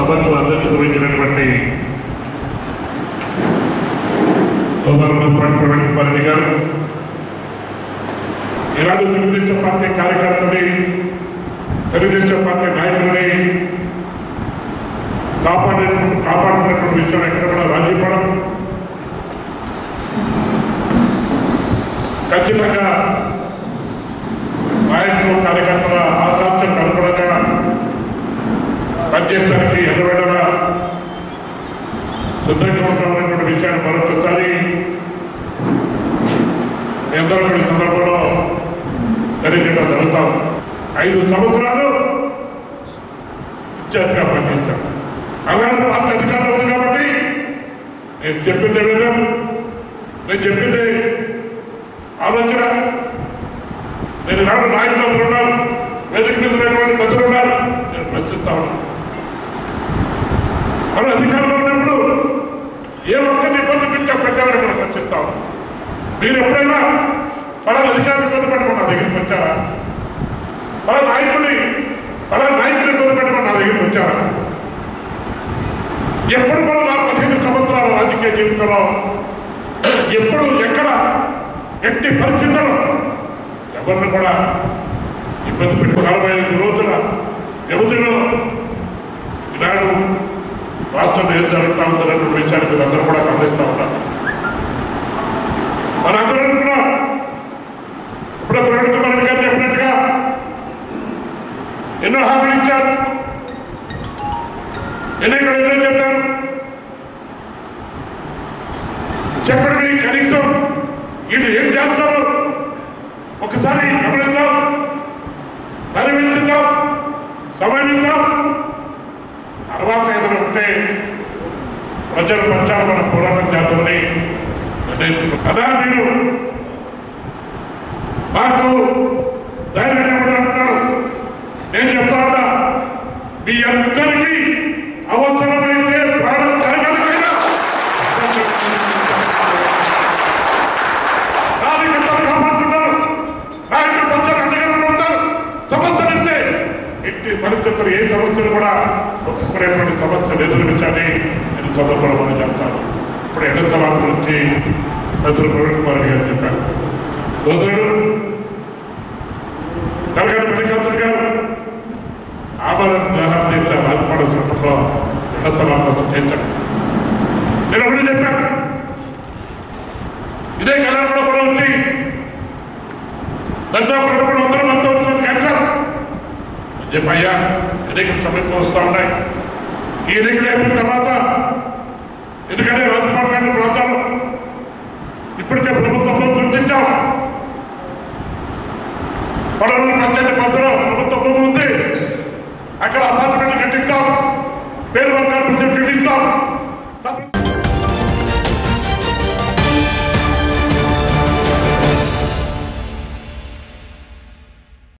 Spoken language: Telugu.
సభకు అధ్యక్షత వహించినటువంటి ప్రవీణ్ కుమార్ రెడ్డి గారు, ఈనాడు తెలుగుదేశం పార్టీ కార్యకర్తని, తెలుగుదేశం పార్టీ నాయకులని కాపాడుకున్నటువంటి విషయం ఎక్కడ కూడా రాజీ పడం, ఖచ్చితంగా నాయకులు కార్యకర్తల ఆకాంక్షకు అనుగుణంగా పనిచేయడానికి ఎదురువేళగా సిద్ధంగా ఉంటామనేటువంటి విషయాన్ని మరొకసారి మీ అందరూ కూడా సందర్భంలో తెలియజేయడం జరుగుతాం. 5 సంవత్సరాలు ఇచ్చేదిగా పనిచేశాం. అలాగే పార్టీ అధికారంలో ఉంది కాబట్టి నేను చెప్పింది విధం, నేను చెప్పింది ఆలోచన, నేను నాడు నాయకులు ఉన్నారు, వేదిక మీద ఉన్నటువంటి పెద్దలు ఉన్నారు, నేను ప్రశ్నిస్తా ఉన్నాను. మనం అధికారంలో ఉన్నప్పుడు ఏ ఒక్కరిని ఇబ్బంది పెట్టాలని మనం ప్రశ్నిస్తా ఉన్నాం. మీరు ఎప్పుడైనా పలానా అధికారులు ఇబ్బంది పెట్టమని నా దగ్గరికి వచ్చారా? పలానా నాయకులు ఇబ్బంది పెట్టమని నా దగ్గరికి వచ్చారా? ఎప్పుడు కూడా నా 15 సంవత్సరాల రాజకీయ జీవితంలో ఎప్పుడు ఎక్కడ ఎట్టి పరిస్థితుల్లో ఎవరిని కూడా ఇబ్బంది పెట్టి 45 రోజుల వ్యవధిలో ఈనాడు రాష్ట్రంలో ఏం జరుగుతూ ఉందన్నటువంటి విషయాన్ని మీరు అందరూ కూడా గమనిస్తూ ఉన్నారు. మనందరూ కూడా ఇప్పుడే ప్రవీణ్ కుమార్ రెడ్డి గారు చెప్పినట్టుగా ఎన్నో హామీలు ఇచ్చారు, ఎన్నికలు ఎన్నో చెప్పారు. చెప్పండి, కనీసం వీళ్ళు ఏం చేస్తారు ఒకసారి గమనిద్దాం, పరిమితిద్దాం, సమన్విద్దాం. తర్వాత ఏదైనా ఉంటే ప్రజల పక్షాన మనం పోరాటం చేద్దామని నిర్ణయించుకున్నాం. అలా మీరు మాకు ధైర్యం అంటున్నారు. నేను చెప్తా ఉన్నా, మీ అందరికీ అవసరమైతే ప్రాణం త్యాగానికైనా నాయకులు కాపాడుతున్నారు, నాయకులు పక్షాన అండగా ఉంటారు. సమస్యలు ఇస్తే ఎట్టి పరిస్థితులు ఏ సమస్యలు కూడా ఒప్పుకునేటువంటి సమస్యలు ఎదుర్కొంచాలని నేను సందర్భంలో మనం చేస్తాను. ఇప్పుడు ఎన్న స్థలాల గురించి పెద్దలు ప్రవీణ్ కుమార్ గారు చెప్పారు. సోదరుడు తరగతి మల్లికార్జున గారు ఆభరణ దీక్ష రాజపాడ సందర్భంలో ఎన్న స్థలాల కోసం చేశాడు. నేను ఒకటి చెప్పాను, ఇదే కళ్యాణపురం కూడా వచ్చి దర్శనం కూడా అందరూ మనతో వచ్చినట్టు కలిసారు అని చెప్పయ్యా. ఎన్నికలు సమీపం వస్తూ ఉన్నాయి. ఈ ఎన్నికలు అయిపోయిన తర్వాత ఎందుకంటే రాజపాడ లాంటి ప్రాంతాలు ఇప్పటికే ప్రభుత్వంలో గుర్తించాం. పడవలు పంచాయతీ